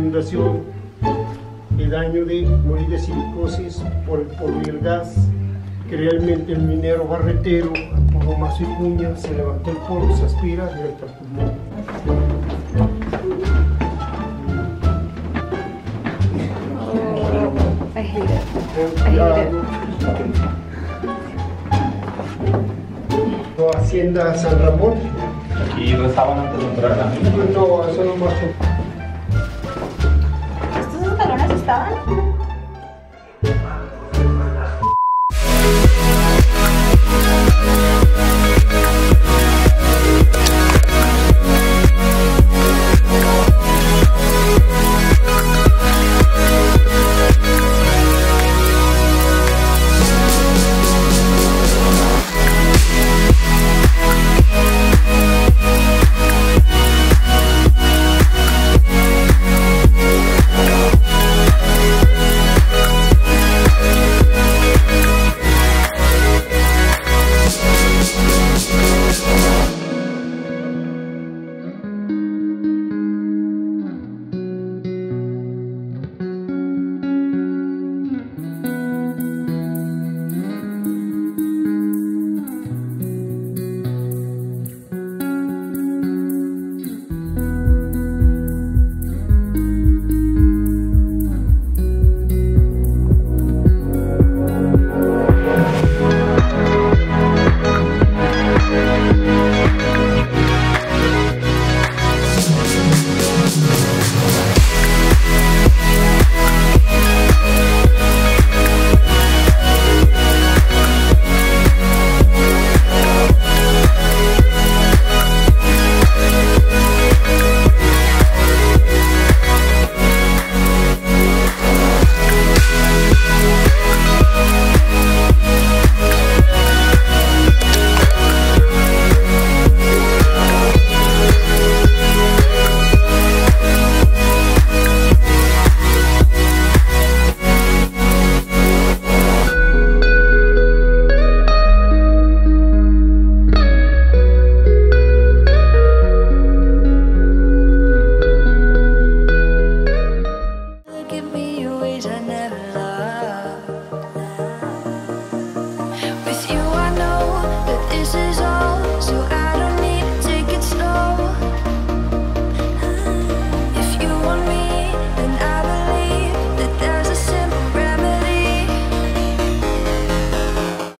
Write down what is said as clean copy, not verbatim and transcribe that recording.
inundación, el daño de morir de silicosis por el polvo y el gas, que realmente el minero barretero, a puro mazo y cuña, se levanta el polvo, se aspira directo al pulmón. I hate it. I hate it. Hacienda San Ramón. Aquí rezaban antes de entrar a la mina. No, eso no más. ¿Estos escalones estaban?